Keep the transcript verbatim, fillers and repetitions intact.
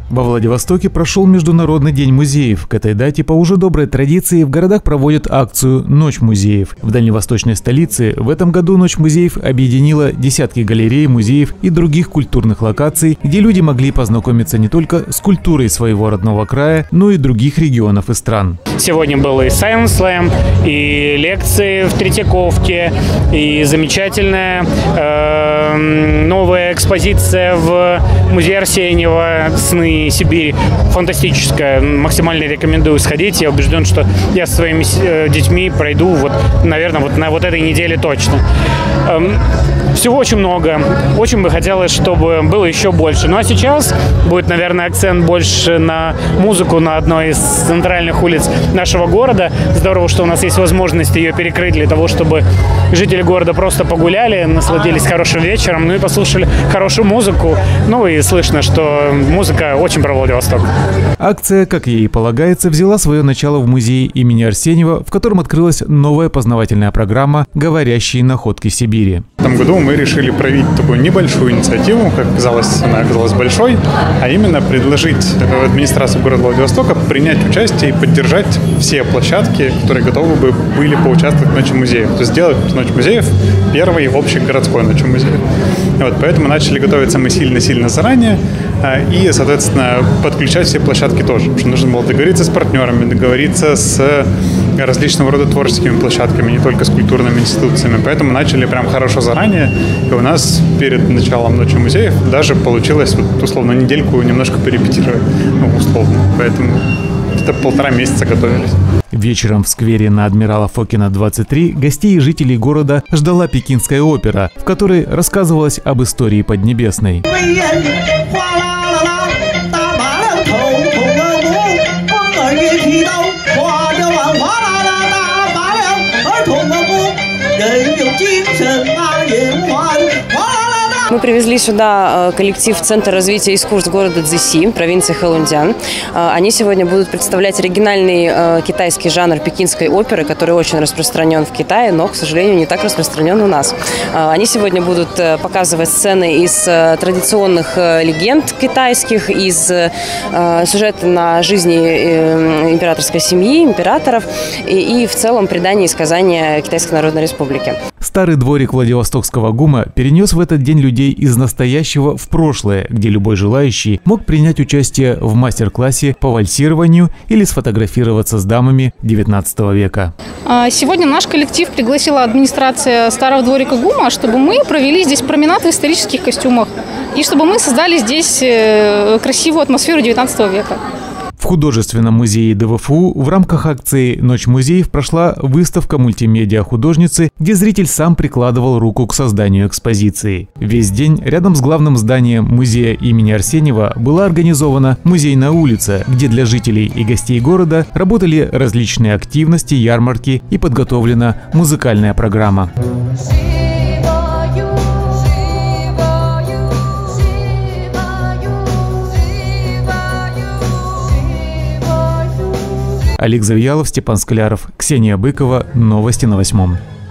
Во Владивостоке прошел Международный день музеев. К этой дате по уже доброй традиции в городах проводят акцию «Ночь музеев». В дальневосточной столице в этом году «Ночь музеев» объединила десятки галерей, музеев и других культурных локаций, где люди могли познакомиться не только с культурой своего родного края, но и других регионов и стран. Сегодня был и Science Slam, и лекции в Третьяковке, и замечательная э, новая экспозиция в музее Арсеньева «Сны Сибири». Фантастическая. Максимально рекомендую сходить. Я убежден, что я со своими э, детьми пройду, вот, наверное, вот на вот этой неделе точно. Эм, всего очень много. Очень бы хотелось, чтобы было еще больше. Ну а сейчас будет, наверное, акцент больше на музыку на одной из центральных улиц нашего города. Здорово, что у нас есть возможность ее перекрыть для того, чтобы жители города просто погуляли, насладились хорошим вечером, ну и послушали хорошую музыку. Ну и слышно, что музыка очень про Владивосток. Акция, как ей и полагается, взяла свое начало в музее имени Арсеньева, в котором открылась новая познавательная программа «Говорящие находки Сибири». В этом году мы решили проявить такую небольшую инициативу, как казалось, она оказалась большой, а именно предложить администрации города Владивостока принять участие и поддержать все площадки, которые готовы бы были поучаствовать в Ночи музеев. То есть сделать Ночь музеев первой общегородской Ночью музеев. Вот, поэтому начали готовиться мы сильно-сильно заранее и, соответственно, подключать все площадки тоже. Потому что нужно было договориться с партнерами, договориться с различного рода творческими площадками, не только с культурными институциями. Поэтому начали прям хорошо заранее. И у нас перед началом Ночи музеев даже получилось, вот, условно, недельку немножко порепетировать. Ну, условно. Поэтому где-то полтора месяца готовились. Вечером в сквере на Адмирала Фокина, двадцать три гостей и жителей города ждала Пекинская опера, в которой рассказывалось об истории Поднебесной. Мы привезли сюда коллектив Центра развития искусств города Цзиси, провинции Хэлунцзян. Они сегодня будут представлять оригинальный китайский жанр пекинской оперы, который очень распространен в Китае, но, к сожалению, не так распространен у нас. Они сегодня будут показывать сцены из традиционных легенд китайских, из сюжета на жизни императорской семьи, императоров и, и в целом предания и сказания Китайской Народной Республики. Старый дворик Владивостокского ГУМа перенес в этот день людей из настоящего в прошлое, где любой желающий мог принять участие в мастер-классе по вальсированию или сфотографироваться с дамами девятнадцатого века. Сегодня наш коллектив пригласила администрация Старого дворика ГУМа, чтобы мы провели здесь променад в исторических костюмах и чтобы мы создали здесь красивую атмосферу девятнадцатого века. В художественном музее ДВФУ в рамках акции «Ночь музеев» прошла выставка мультимедиа-художницы, где зритель сам прикладывал руку к созданию экспозиции. Весь день рядом с главным зданием музея имени Арсеньева была организована музейная улица, где для жителей и гостей города работали различные активности, ярмарки и подготовлена музыкальная программа. Олег Завьялов, Степан Скляров, Ксения Быкова. Новости на восьмом.